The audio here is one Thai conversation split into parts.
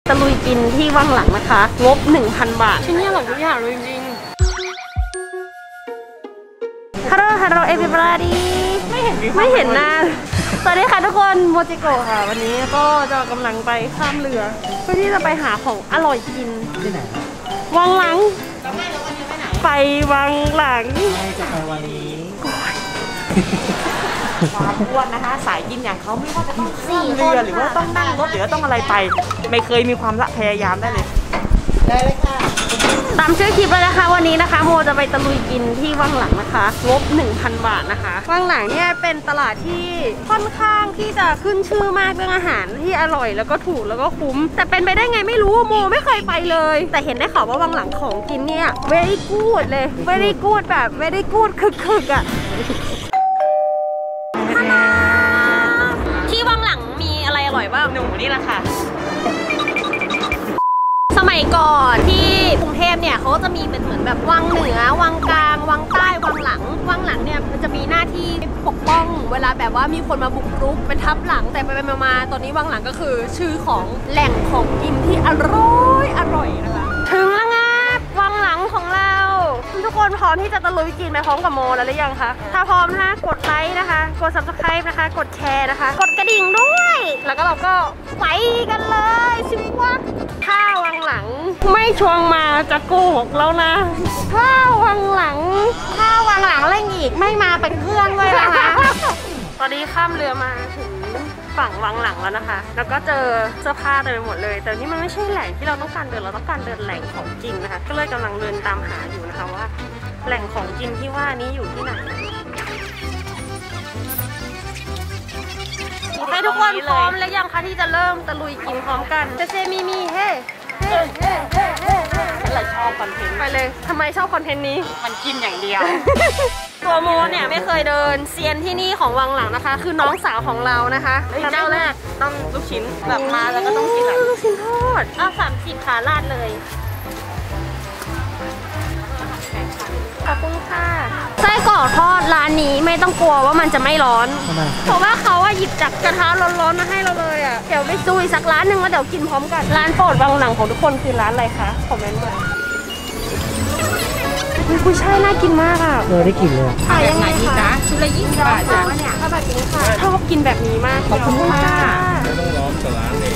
ตะลุยกินที่วังหลังนะคะงบ 1,000 บาทที่นี่อร่อยทุกอย่างเลยจริงฮัลโหลฮัลโหลเอวิบราดีไม่เห็นหน้าสวัสดีค่ะทุกคนโมจิโกะค่ะวันนี้ก็จะกำลังไปข้ามเรือเพื่อที่จะไปหาของอร่อยกินที่ไหนวังหลังไปวังหลังจะไปวันนี้ความอ้วนนะคะสายกินอย่างเขาไม่ว่าจะต้องข้ามเรือหรือว่าต้องนั่งรถหรือว่าต้องอะไรไปไม่เคยมีความละพยายามได้เลยค่ะตามชื่อคลิปเลยนะคะวันนี้นะคะโมจะไปตะลุยกินที่วังหลังนะคะงบ 1,000 บาทนะคะวังหลังเนี่ยเป็นตลาดที่ค่อนข้างที่จะขึ้นชื่อมากเรื่องอาหารที่อร่อยแล้วก็ถูกแล้วก็คุ้มแต่เป็นไปได้ไงไม่รู้โมไม่เคยไปเลยแต่เห็นได้ข่าวว่าวังหลังของกินเนี่ย very good เลย very good แบบ very good คึกๆอ่ะที่วังหลังมีอะไรอร่อยบ้างหนูนี่แหละค่ะสมัยก่อนที่กรุงเทพเนี่ยเขาจะมีเป็นเหมือนแบบวังเหนือวังกลางวังใต้วังหลังเนี่ยมันจะมีหน้าที่ปกป้องเวลาแบบว่ามีคนมาบุกรุกเป็นทับหลังแต่ไปมาตอนนี้วังหลังก็คือชื่อของแหล่งของกินที่อร่อยนะคะถึงแล้วไงวังหลังของเราทุกคนพร้อมที่จะตะลุยกินไปพร้อมกับโมแล้วหรือยังคะถ้าพร้อมนะกดไลค์นะคะกด subscribe นะคะกดแชร์นะคะกดกระดิ่งด้วยแล้วก็เราก็ไปกันเลยสิวะถ้าวังหลังไม่ชวงมาจะโกหกแล้วนะถ้าวังหลังเร่งอีกไม่มาเป็นเพื่อนเลยนะคะตอนนี้ข้ามเรือมาถึงฝั่งวังหลังแล้วนะคะแล้วก็เจอเสื้อผ้าเต็มไปหมดเลยแต่นี่มันไม่ใช่แหล่งที่เราต้องการเดินเราต้องการเดินแหล่งของกินนะคะก็เลยกำลังเดินตามหาอยู่นะคะว่าแหล่งของกินที่ว่านี้อยู่ที่ไหนให้ทุกคนพร้อมแล้วยังคะที่จะเริ่มตะลุยกินพร้อมกันเซมีเฮ้อะไรชอบคอนเทนต์ไปเลยทำไมชอบคอนเทนต์นี้มันกินอย่างเดียวตัวโมเนี่ยไม่เคยเดินเซียนที่นี่ของวังหลังนะคะคือน้องสาวของเรานะคะเจ้าแรกต้องลูกชิ้นแบบมาแล้วก็ต้องกินแบบลูกชิ้นทอดเอา30ขาราดเลยขอบคุณค่ะไส้กรอกทอดร้านนี้ไม่ต้องกลัวว่ามันจะไม่ร้อนเพราะว่าเขาหยิบจากกระทะร้อนๆมาให้เราเลยอ่ะเดี๋ยวไปซุยสักร้านหนึ่งแล้วเดี๋ยวกินพร้อมกันร้านโปรดวังหลังของทุกคนคือร้านอะไรคะคอมเมนต์มากุ้ยช่ายน่ากินมากอ่ะได้กินเลยขายยังไงคะชุดละ20 บาทจ้ะเนี่ยถ้าแบบนี้ค่ะชอบกินแบบนี้มากขอบคุณค่ะไม่ต้องร้อนกับร้านเอง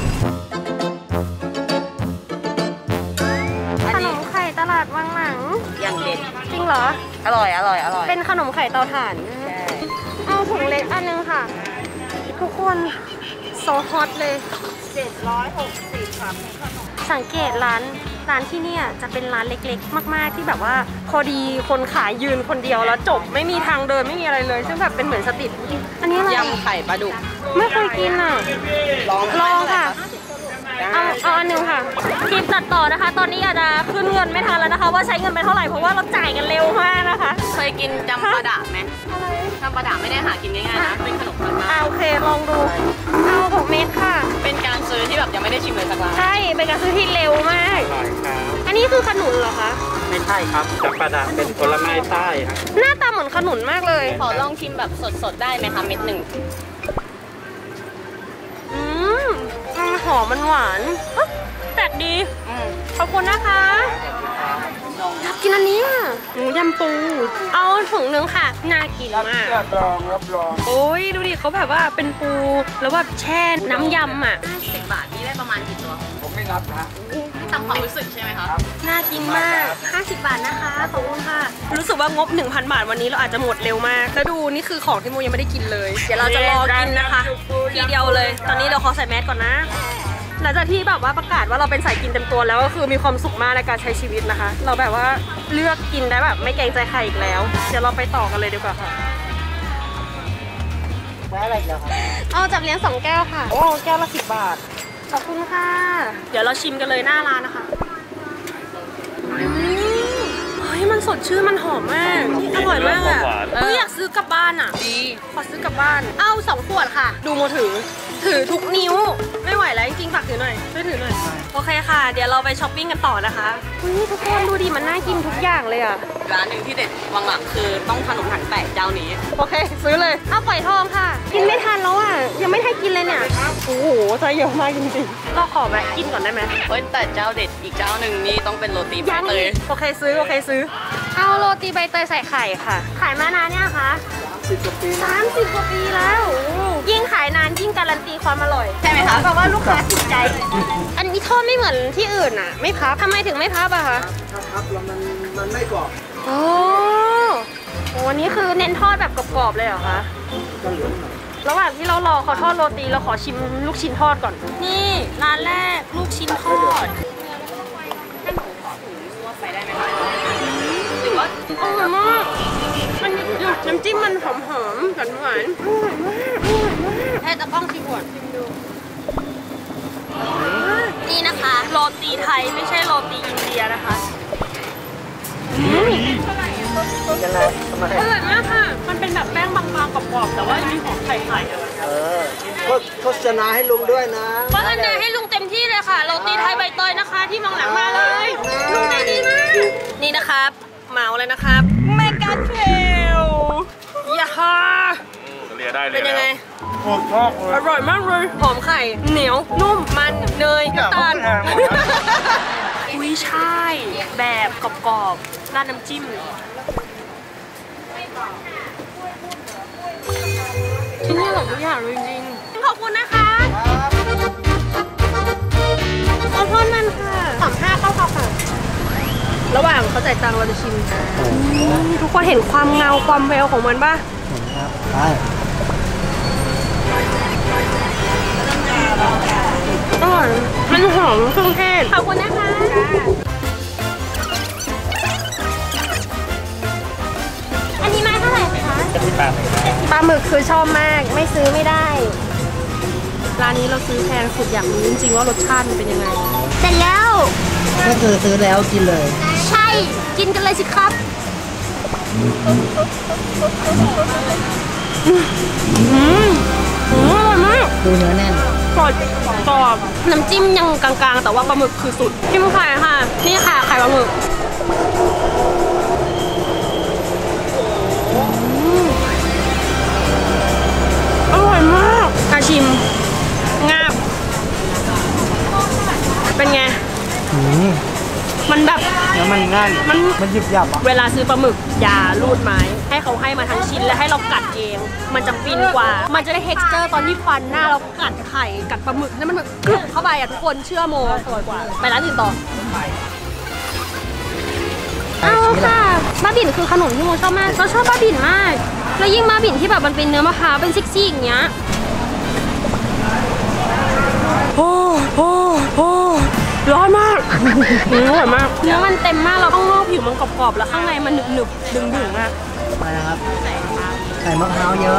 ขนมไข่ตลาดวังหลังอย่างเด็ดจริงเหรออร่อยเป็นขนมไข่เตาถ่านเอาถุงเล็กอันนึงค่ะทุกคนโซฮอตเลย 760ค่ะสังเกตร้านที่เนี่ยจะเป็นร้านเล็กๆมากๆที่แบบว่าพอดีคนขายยืนคนเดียวแล้วจบไม่มีทางเดินไม่มีอะไรเลยซึ่งแบบเป็นเหมือนสตรีทอันนี้อะไรยำไข่ปลาดุกไม่เคยกินอ่ะลองค่ะเอาอันนึงค่ะคลิปตัดต่อนะคะตอนนี้อาจจะขึ้นเงินไม่ทันแล้วนะคะว่าใช้เงินไปเท่าไหร่เพราะว่าเราจ่ายกันเร็วมากนะคะเคยกินจำปาดะไหมจำปาดะไม่ได้หากินง่ายๆนะเป็นขนมพื้นบ้านโอเคลองดูเอา6 เม็ดค่ะเป็นการซื้อที่แบบยังไม่ได้ชิมเลยสักร้านใช่เป็นการซื้อที่เร็วมากอันนี้คือขนุนเหรอคะไม่ใช่ครับจำปาดะเป็นผลไม้ใต้ครับหน้าตาเหมือนขนุนมากเลยขอลองชิมแบบสดๆได้ไหมคะเม็ดหนึ่งหอมมันหวานแปลกดีขอบคุณนะคะอยากกินอันนี้หมูยำปูเอาถุงนึงค่ะน่ากินมากรับรองโอ้ยดูดิเขาแบบว่าเป็นปูแล้วแบบแช่น้ำยำ 50 บาทนี่ได้ประมาณกี่ตัวผมไม่นับนะตามความรู้สึกใช่ไหมคะน่ากินมาก50 บาทนะคะขอบคุณค่ะรู้สึกว่างบ 1,000 บาทวันนี้เราอาจจะหมดเร็วมากแล้วดูนี่คือของที่โมยังไม่ได้กินเลยเดี๋ยวเราจะรอกินนะคะทีเดียวเลยตอนนี้เราขอใส่แมสก่อนนะหลังจากที่แบบว่าประกาศว่าเราเป็นสายกินเต็มตัวแล้วก็คือมีความสุขมากในการใช้ชีวิตนะคะเราแบบว่าเลือกกินได้แบบไม่เกรงใจใครอีกแล้วเดี๋ยวเราไปต่อกันเลยดีกว่าค่ะอะไรอีกแล้วครับเอาจับเลี้ยง2 แก้วค่ะโอ้แก้วละ10 บาทขอบคุณค่ะเดี๋ยวเราชิมกันเลยหน้าร้านนะคะเฮ้ยมันสดชื่นมันหอมมากอร่อยมากอ่ะอยากซื้อกลับบ้านอ่ะดีขอซื้อกลับบ้านเอา2 ขวดค่ะดูโมถือทุกนิ้วไม่ไหวแล้วจริงๆฝากถือหน่อยช่วยถือหน่อยโอเคค่ะ เดี๋ยวเราไปช้อปปิ้งกันต่อนะคะทุกคนดูดิมันน่ากินทุกอย่างเลยอ่ะร้านหนึ่งที่เด็ดวังหลังคือต้องขนมถังแตกเจ้านี้โอเคซื้อเลยข้าวฝอยทองค่ะ กินไม่ทันแล้วอ่ะยังไม่ได้กินเลยเนี่ยโอ้โหใช้เยอะมากจริงๆเราขอแวะกินก่อนได้ไหมเฮ้ยแต่เจ้าเด็ดอีกเจ้าหนึ่งนี่ต้องเป็นโรตีใบยังเตยโอเคซื้อเอาโรตีใบเตยใส่ไข่ค่ะขายมานานเนี่ยคะ30 กว่าปีแล้วโอ้โหยิ่งขายนานยิ่งการันตีความอร่อยใช่ไหมคะแปลว่าลูกค้าติดใจ อันนี้ทอดไม่เหมือนที่อื่นอ่ะ ไม่พับทำไมถึงไม่พับอะคะครับแล้วมันไม่กรอบโอ้โหอันนี้คือเน้นทอดแบบกรอบๆเลยเหรอคะก็เหลืองหน่อยระหว่างที่เรารอเขาทอดโรตีเราขอชิมลูกชิ้นทอดก่อน นี่ร้านแรกลูกชิ้นทอดหรือว่าอร่อยมากมันน้ำจิ้มมันหอมหวานอร่อยมากให้ตะก้องชิมก่อนชิมดูนี่นะคะโรตีไทยไม่ใช่โรตีอินเดียนะคะยังไงทำไมอร่อยมากค่ะมันเป็นแบบแป้งบางๆกรอบๆแต่ว่ามีหอมไข่ๆอะไรโฆษณาให้ลุงด้วยนะเพราะฉะนั้นให้ลุงเต็มที่เลยค่ะโรตีไทยใบเตยนะคะ ที่มองหลังมาเลยลุงใจดีมากนี่นะครับเหมาเลยนะครับเมกาเทลอย่าฮ่าเรียได้เลยเป็นยังไงโคตรชอบเลยอร่อยมากเลยหอมไข่เหนียวนุ่มมันเนยน้ำตาลกุ้ยช่ายแบบกรอบๆราดน้ำจิ้มที่นี่อร่อยทุกอย่างเลยจริงๆขอบคุณนะคะขอโทษมันค่ะ35เข้าค่ะ ระหว่างเขาจ่ายตังค์เราจะชิมทุกคนเห็นความเงาความแววของมันป่ะครับไปอร่อยมันหอมเครื่องเทศขอบคุณนะคะอันนี้ไม้เท่าไหร่คะจะมีปลาไหมครับปลาหมึกคือชอบมากไม่ซื้อไม่ได้ร้านนี้เราซื้อแพงสุดอยากรู้จริงๆว่ารสชาติมันเป็นยังไงเสร็จแล้วก็คือซื้อแล้วกินเลยใช่กินกันเลยสิครับอร่อยมากดูเนื้อแน่นกรอบน้ำจิ้มยังกลางๆ แต่ว่าปลาหมึกคือสุดจิ้มไข่ค่ะนี่ค่ะไข่ปลาหมึกอร่อยมากอาชิมงาบเป็นไงมันแบบแล้วมันง่ายมันหยิบหยับอ่ะเวลาซื้อปลาหมึกอย่าลูดไม้ให้เขาให้มาทั้งชิ้นและให้เรากัดเอง มันจะฟินกว่า มันจะได้ texture ตอนที่ฟันหน้าเรากัดไข่กัดปลาหมึกนั่นมันแบบกรึบเข้าไปอ่ะทุกคนเชื่อโมอร่อยกว่าไปร้านอื่นต่อเอาค่ะบ้าบิ่นคือขนมที่โมชอบมากเราชอบบ้าบิ่นมากแล้วยิ่งบ้าบิ่นที่แบบมันเป็นเนื้อมะพร้าวเป็นซิกๆอย่างเงี้ยโอ้ร้อนมากอร่อยมากเนื้อมันเต็มมากแล้วข้างนอกผิวมันกรอบๆแล้วข้างในมันหนึบๆดึงๆมากไปนะครับไข่มะพร้าวเยอะ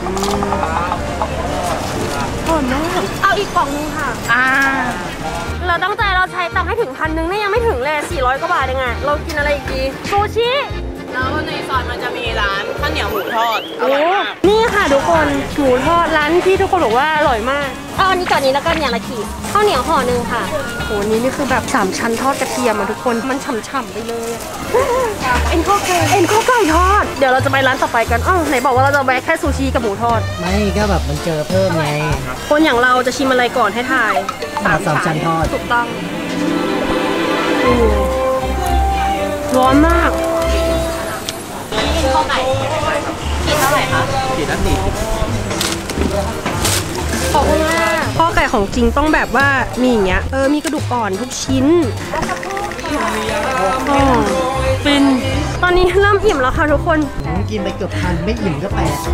อร่อยมากเอาอีกกล่องนึงค่ะเราตั้งใจเราใช้ตังค์ให้ถึง1,000เนี่ยยังไม่ถึงเลย400 กว่าบาทเองอะเรากินอะไรอีกดีซูชิแล้วในซอยมันจะมีร้านข้าวเหนียวหมูทอดอโอ้ร่อยมากนี่ค่ะทุกคนหมูทอดร้านที่ทุกคนบอกว่าอร่อยมากเอาอันนี้ก่อนนี้แล้วก็อย่างละขีดข้าวเหนียวห่อหนึ่งค่ะโหนี่คือแบบ3ชั้นทอดกระเทียมอะทุกคนมันฉ่ำๆไปเลยเอ็นข้อไก่ทอดเดี๋ยวเราจะไปร้านต่อไปกันอ้าวไหนบอกว่าเราจะแวะแค่ซูชิกับหมูทอดไม่ก็แบบมันเจอเพิ่มไงคนอย่างเราจะชิมอะไรก่อนให้ทายสามชั้นทอดถูกต้องร้อนมากกินข้าวไก่กินเท่าไหร่คะกี่นาทีขอบคุณมากข้อไก่ของจริงต้องแบบว่ามีอย่างเงี้ยมีกระดูกอ่อนทุกชิ้นฟินตอนนี้เริ่มอิ่มแล้วค่ะทุกคนกินไปเกือบพันไม่อิ่มก็แปลก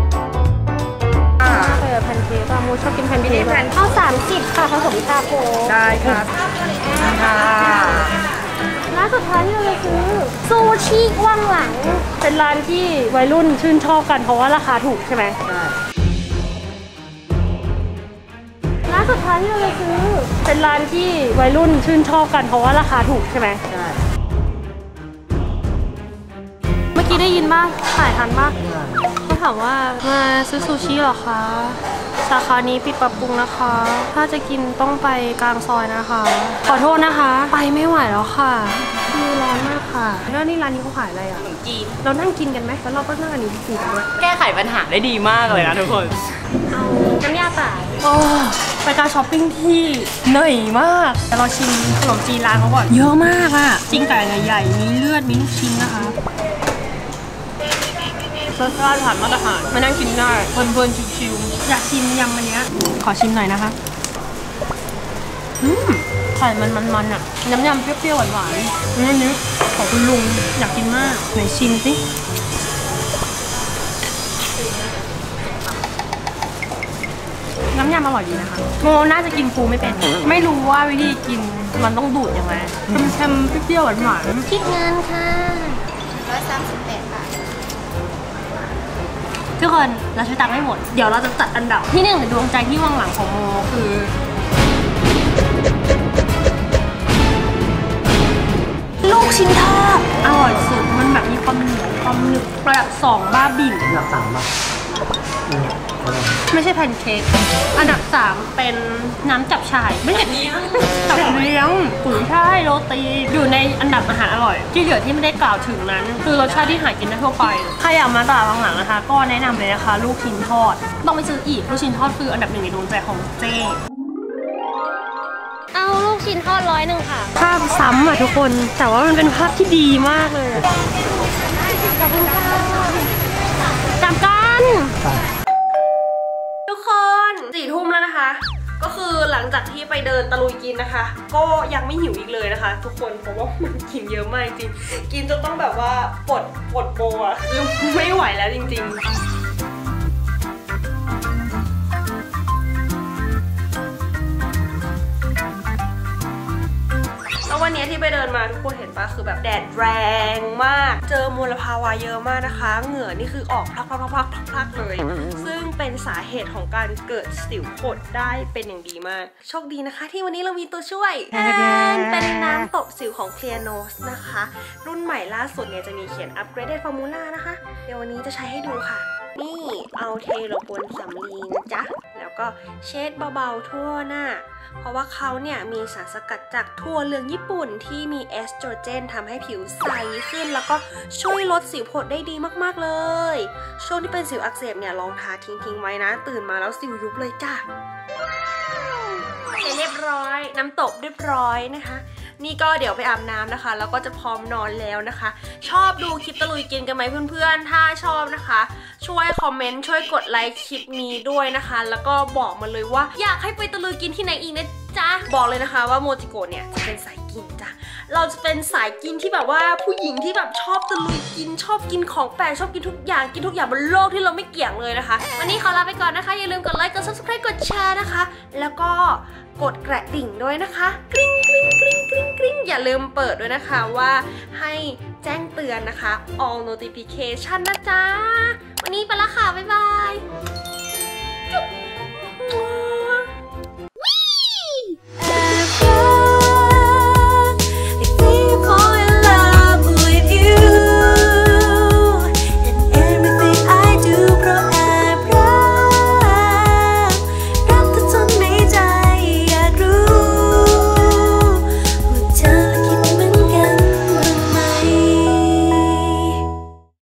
แพนเค้กอะโมชอบกินแพนเค้กเอา30ค่ะผสมชาโคได้ครับค่ะร้านสุดท้ายที่เราจะซื้อซูชิว่างหลัง เป็นร้านที่วัยรุ่นชื่นชอบกันเพราะว่าราคาถูกใช่ไหมใช่ร้านสุดท้ายที่เราจะซื้อ เป็นร้านที่วัยรุ่นชื่นชอบกันเพราะว่าราคาถูกใช่ไหมใช่เมื่อกี้ได้ยินป่ะถ่ายทันป่ะเพื่อนโอถามว่ามาซื้อซูชิเหรอคะสาขานี้ปิดปรับปรุงนะคะ ถ้าจะกินต้องไปกลางซอยนะคะ ขอโทษนะคะ ไปไม่ไหวแล้วค่ะคือร้อนมากค่ะแล้วนี่ร้านนี้เขาขายอะไรอ่ะขนมจีนเรานั่งกินกันไหมแล้วเราก็นั่งอันนี้กินกันด้วยแก้ไขปัญหาได้ดีมากเลยนะทุกคนเอาน้ำยาป่าโอ้ไปการช้อปปิ้งที่เหนื่อยมากแต่เราชิมขนมจีนร้านเขาก่อนเยอะมากอะจริงไก่ใหญ่ๆมีเลือดมีลูกชิ้นนะคะรสชาติผ่านมาตรฐานมานั่งกินได้เพลินๆชิวๆอยากชิมยำอันเนี้ยขอชิมหน่อยนะคะไข่มันอะน้ำยำเปรี้ยวๆหวานๆอันนี้ขอคุณลุงอยากกินมากไหนชิมสิน้ำยำอร่อยดีนะคะโมน่าจะกินปูไม่เป็นไม่รู้ว่าวิธีกินมันต้องดูดยังไงเค็มๆเปรี้ยวๆหวานๆคิดเงินค่ะ138 บาททุกคนเราใช้ตังค์ไม่หมดเดี๋ยวเราจะจัดอันดับที่1ในดวงใจที่วังหลังของโมคือลูกชิ้นทอดอร่อยสุดมันแบบมีความเหนียวความหนึบระดับ2บ้าบิ่นอันดับ 3ป่ะไม่ใช่แพนเค้กอันดับ3เป็นน้ำจับฉ่ายไม่ใช่จับเลี้ยงปุ๋ยช่ายโรตีอยู่ในอันดับอาหารอร่อยที่เหลือที่ไม่ได้กล่าวถึงนั้นคือรสชาติที่หากินได้ทั่วไปใครอยากมาตลาดวังหลังนะคะก็แนะนำเลยนะคะลูกชิ้นทอดต้องไปซื้ออีกลูกชิ้นทอดคืออันดับ1ในดวงใจของเจ๊เอาลูกชิ้นทอด100ค่ะภาพซ้ำอ่ะทุกคนแต่ว่ามันเป็นภาพที่ดีมากเลยขอบคุณค่ะจำกันทุกคน4 ทุ่มแล้วนะคะก็คือหลังจากที่ไปเดินตะลุยกินนะคะก็ยังไม่หิวอีกเลยนะคะทุกคนเพราะว่ามันกินเยอะมากจริงกินจนต้องแบบว่าปวดโบอะคือไม่ไหวแล้วจริงๆแล้ววันนี้ที่ไปเดินมาทุกคนเห็นปะคือแบบแดดแรงมากเจอมลภาวะเยอะมากนะคะเหงื่อนี่คือออกพลักๆเลยซึ่งเป็นสาเหตุของการเกิดสิวผดได้เป็นอย่างดีมากโชคดีนะคะที่วันนี้เรามีตัวช่วยเป็นน้ำตบสิวของ Clear Nose นะคะรุ่นใหม่ล่าสุดเนี่ยจะมีเขียน Upgraded Formula นะคะเดี๋ยววันนี้จะใช้ให้ดูค่ะนี่เอาเทลงบนสำลีนะจ๊ะแล้วก็เช็ดเบาๆทั่วหน้าเพราะว่าเขาเนี่ยมีสารสกัดจากถั่วเหลืองญี่ปุ่นที่มีเอสโตรเจนทำให้ผิวใสขึ้นแล้วก็ช่วยลดสิวผดได้ดีมากๆเลยช่วงที่เป็นสิวอักเสบเนี่ยลองทาทิ้งไว้นะตื่นมาแล้วสิวยุบเลยจ้ะเรียบร้อยน้ำตบเรียบร้อยนะคะนี่ก็เดี๋ยวไปอาบน้ำนะคะแล้วก็จะพร้อมนอนแล้วนะคะชอบดูคลิปตะลุยกินกันไหมเพื่อนๆถ้าชอบนะคะช่วยคอมเมนต์ช่วยกดไลค์คลิปนี้ด้วยนะคะแล้วก็บอกมาเลยว่าอยากให้ไปตะลุยกินที่ไหนอีกนะจ๊ะบอกเลยนะคะว่าโมจิโกะเนี่ยจะเป็นสายกินจ้ะเราจะเป็นสายกินที่แบบว่าผู้หญิงที่แบบชอบตะลุยกินชอบกินของแปลกชอบกินทุกอย่างบนโลกที่เราไม่เกี่ยงเลยนะคะวันนี้ขอลาไปก่อนนะคะอย่าลืมกดไลค์กด subscribe กดแชร์นะคะแล้วก็กดกระดิ่งด้วยนะคะกริ๊งกริ๊งกริ๊งกริ๊งกริ๊งอย่าลืมเปิดด้วยนะคะว่าให้แจ้งเตือนนะคะ all notification นะจ๊ะวันนี้ไปละค่ะ